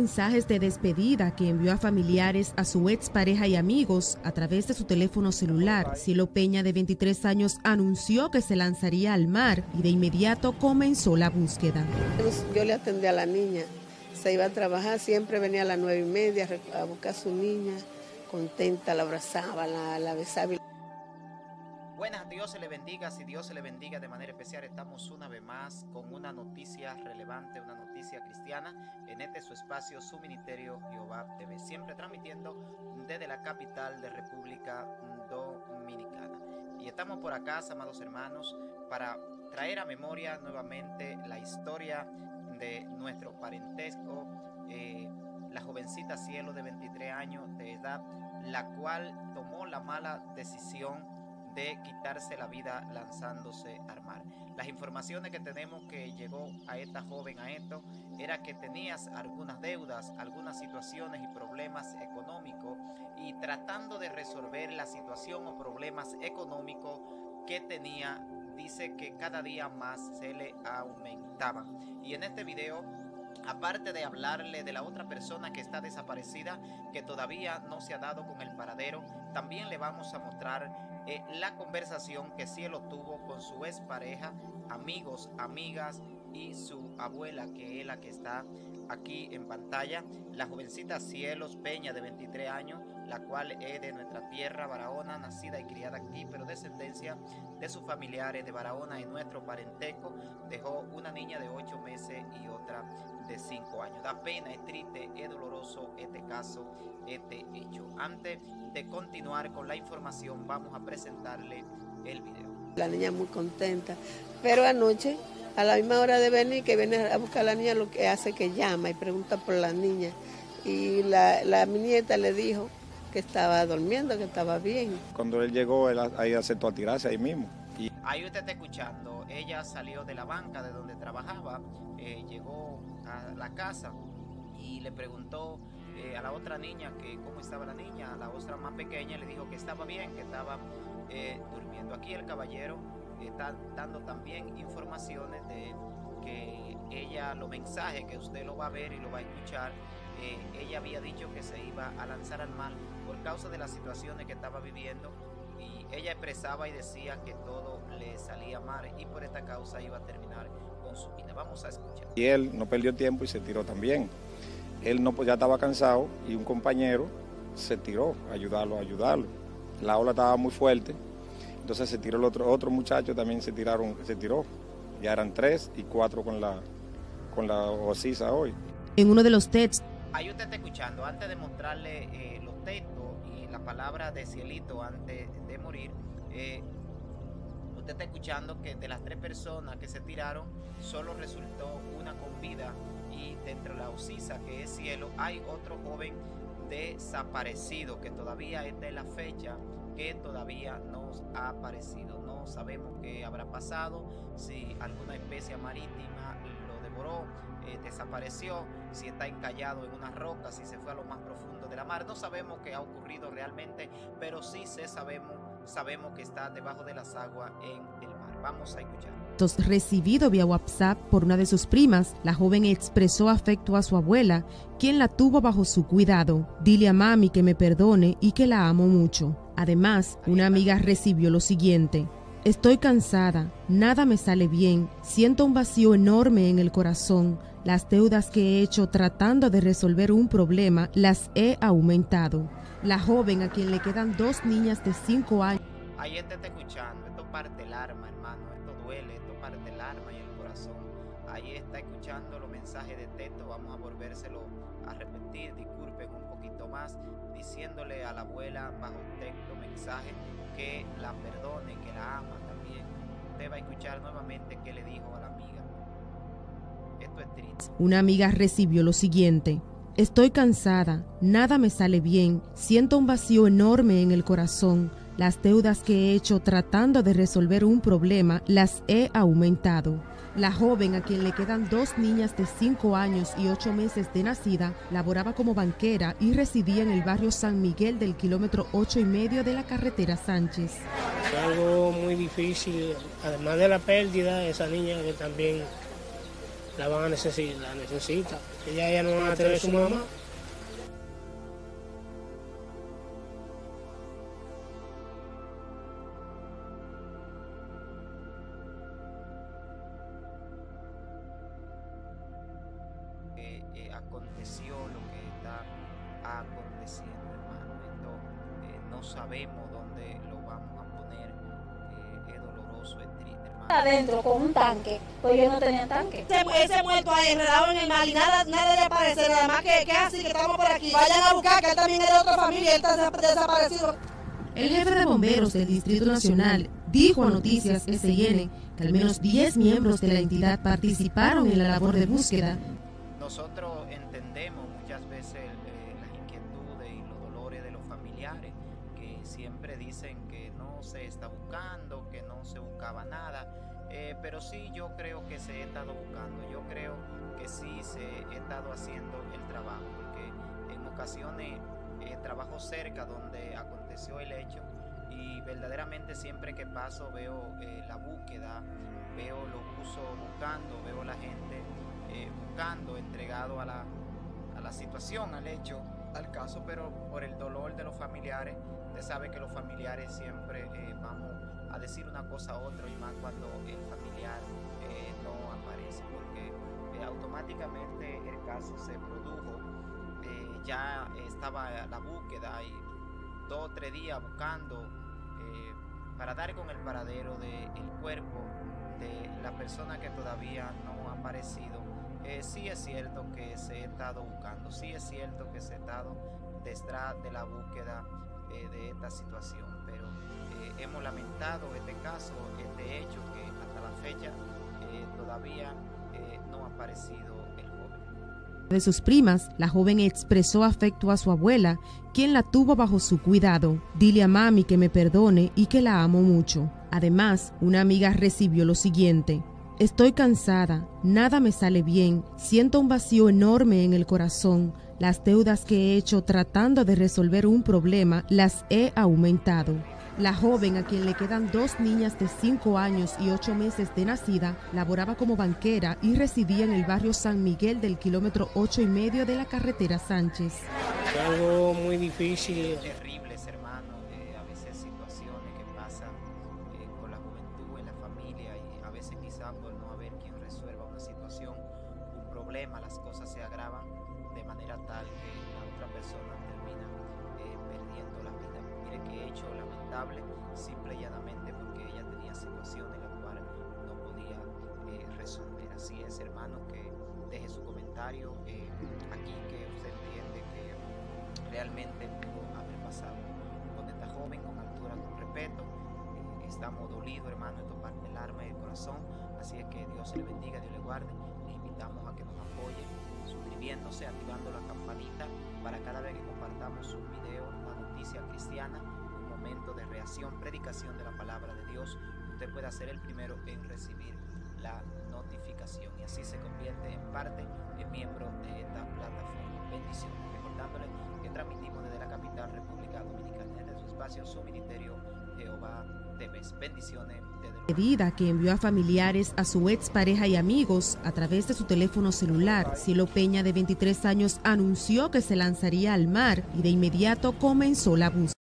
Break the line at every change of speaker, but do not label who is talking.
mensajes de despedida que envió a familiares, a su expareja y amigos a través de su teléfono celular. Cielo Peña, de 23 años, anunció que se lanzaría al mar y de inmediato comenzó la búsqueda.
Yo le atendí a la niña, se iba a trabajar, siempre venía a las 9:30 a buscar a su niña, contenta, la abrazaba, la besaba.
Buenas, Dios se le bendiga, si Dios se le bendiga de manera especial. Estamos una vez más con una noticia relevante, una noticia cristiana, en este su espacio, su ministerio Jehová TV, siempre transmitiendo desde la capital de República Dominicana. Y estamos por acá, amados hermanos, para traer a memoria nuevamente la historia de nuestro parentesco, la jovencita Cielo, de 23 años de edad, la cual tomó la mala decisión de quitarse la vida lanzándose al mar. Las informaciones que tenemos que llegó a esta joven a esto era que tenías algunas deudas, algunas situaciones y problemas económicos, y tratando de resolver la situación o problemas económicos que tenía, dice que cada día más se le aumentaban. Y en este video, aparte de hablarle de la otra persona que está desaparecida, que todavía no se ha dado con el paradero, también le vamos a mostrar la conversación que Cielo tuvo con su expareja, amigos, amigas y su abuela, que es la que está aquí en pantalla. La jovencita Cielo Peña, de 23 años, la cual es de nuestra tierra, Barahona, nacida y criada aquí, pero descendencia de sus familiares de Barahona, en nuestro parentesco. Dejó una niña de 8 meses y otra de 5 años. Da pena, es triste, es doloroso este caso, este hecho. Antes de continuar con la información, vamos a presentarle el video.
La niña muy contenta, pero anoche, a la misma hora de venir, que viene a buscar a la niña, lo que hace es que llama y pregunta por la niña. Y mi nieta le dijo que estaba durmiendo, que estaba bien.
Cuando él llegó, él ahí aceptó a tirarse ahí mismo.
Ahí usted está escuchando, ella salió de la banca de donde trabajaba, llegó a la casa y le preguntó a la otra niña que cómo estaba la niña. A la otra más pequeña le dijo que estaba bien, que estaba durmiendo. Aquí el caballero está dando también informaciones de que ella, los mensajes que usted lo va a ver y lo va a escuchar, ella había dicho que se iba a lanzar al mar por causa de las situaciones que estaba viviendo, y ella expresaba y decía que todo le salía mal y por esta causa iba a terminar con su vida. Vamos a escuchar.
Y él no perdió tiempo y se tiró también. Él no, pues ya estaba cansado, y un compañero se tiró a ayudarlo. La ola estaba muy fuerte, entonces se tiró el otro muchacho, también se tiró. Ya eran 3 y 4 con la ocisa hoy.
En uno de los textos.
Ahí usted está escuchando, antes de mostrarle los textos y la palabra de Cielito antes de morir, usted está escuchando que de las 3 personas que se tiraron, solo resultó una con vida, y dentro de la ocisa, que es Cielo, hay otro joven desaparecido que todavía es de la fecha, que todavía no ha aparecido. No sabemos qué habrá pasado, si alguna especie marítima lo devoró, desapareció, si está encallado en una roca, si se fue a lo más profundo de la mar. No sabemos qué ha ocurrido realmente, pero sí sabemos que está debajo de las aguas en el mar. Vamos a escuchar.
Recibido vía WhatsApp por una de sus primas, la joven expresó afecto a su abuela, quien la tuvo bajo su cuidado. Dile a mami que me perdone y que la amo mucho. Además, una amiga recibió lo siguiente: estoy cansada, nada me sale bien, siento un vacío enorme en el corazón. Las deudas que he hecho tratando de resolver un problema las he aumentado. La joven, a quien le quedan 2 niñas de 5 años.
Ahí está escuchando, esto parte el alma, hermano, esto duele, esto parte el alma y el corazón. Ahí está escuchando los mensajes de texto, vamos a volvérselo a repetir, disculpen un poquito más, diciéndole a la abuela bajo texto, mensaje, que la perdone, que la ama también. Usted va a escuchar nuevamente qué le dijo a la amiga. Esto es triste.
Una amiga recibió lo siguiente: estoy cansada, nada me sale bien, siento un vacío enorme en el corazón. Las deudas que he hecho tratando de resolver un problema las he aumentado. La joven, a quien le quedan 2 niñas de 5 años y 8 meses de nacida, laboraba como banquera y residía en el barrio San Miguel del kilómetro 8,5 de la carretera Sánchez.
Algo muy difícil, además de la pérdida de esa niña, que también la van a necesitar, la necesita. Ella no va a tener su mamá.
Aconteció lo que está aconteciendo, hermano. Esto no sabemos dónde lo vamos a poner. Es doloroso, es triste, hermano.
Adentro con un tanque, pues ellos no tenían tanque.
Ese muerto ahí enredado en el mar y nada de aparecer, nada más que así que estamos por aquí. Vayan a buscar, que él también es de otra familia, él está desaparecido.
El jefe de bomberos del Distrito Nacional dijo a Noticias SN que al menos 10 miembros de la entidad participaron en la labor de búsqueda.
Nosotros entendemos muchas veces las inquietudes y los dolores de los familiares que siempre dicen que no se está buscando, que no se buscaba nada, pero sí yo creo que se ha estado buscando, yo creo que sí se ha estado haciendo el trabajo, porque en ocasiones trabajo cerca donde aconteció el hecho y verdaderamente siempre que paso veo la búsqueda, veo los buzos buscando, veo la gente buscando, entregado a la situación, al hecho, al caso, pero por el dolor de los familiares, usted sabe que los familiares siempre vamos a decir una cosa a otra, y más cuando el familiar no aparece, porque automáticamente el caso se produjo, ya estaba la búsqueda y 2 o 3 días buscando para dar con el paradero del cuerpo de la persona que todavía no ha aparecido. Sí es cierto que se ha estado buscando, sí es cierto que se ha estado detrás de la búsqueda de esta situación, pero hemos lamentado este caso, este hecho que hasta la fecha todavía no ha aparecido el joven.
De sus primas, la joven expresó afecto a su abuela, quien la tuvo bajo su cuidado. Dile a mami que me perdone y que la amo mucho. Además, una amiga recibió lo siguiente: estoy cansada, nada me sale bien, siento un vacío enorme en el corazón. Las deudas que he hecho tratando de resolver un problema las he aumentado. La joven, a quien le quedan 2 niñas de 5 años y 8 meses de nacida, laboraba como banquera y residía en el barrio San Miguel del kilómetro 8,5 de la carretera Sánchez.
Es algo muy difícil.
Terribles, hermano, a veces situaciones que pasan con la juventud en la familia, y a veces quizás por no haber quien resuelva una situación, un problema, las cosas se agravan de manera tal que la otra persona termina perdiendo la vida. Mire que hecho lamentable, simple y llanamente porque ella tenía situaciones en las cuales no podía resolver. Así es, hermano, que deje su comentario aquí, que usted entiende que realmente pudo haber pasado con esta joven, con altura, con respeto. Estamos dolidos, hermano, esto parte el alma y el corazón, así es que Dios se le bendiga, Dios le guarde. Les invitamos a que nos apoyen suscribiéndose, activando la campanita para cada vez que compartamos un video, una noticia cristiana, un momento de reacción, predicación de la palabra de Dios, usted pueda ser el primero en recibir la notificación y así se convierte en parte, en miembro de esta plataforma. Bendiciones, recordándole que transmitimos desde la capital República Dominicana, desde su espacio, su ministerio Jehová TV. Bendiciones desde
Medida que envió a familiares, a su expareja y amigos a través de su teléfono celular. Cielo Peña, de 23 años, anunció que se lanzaría al mar y de inmediato comenzó la búsqueda.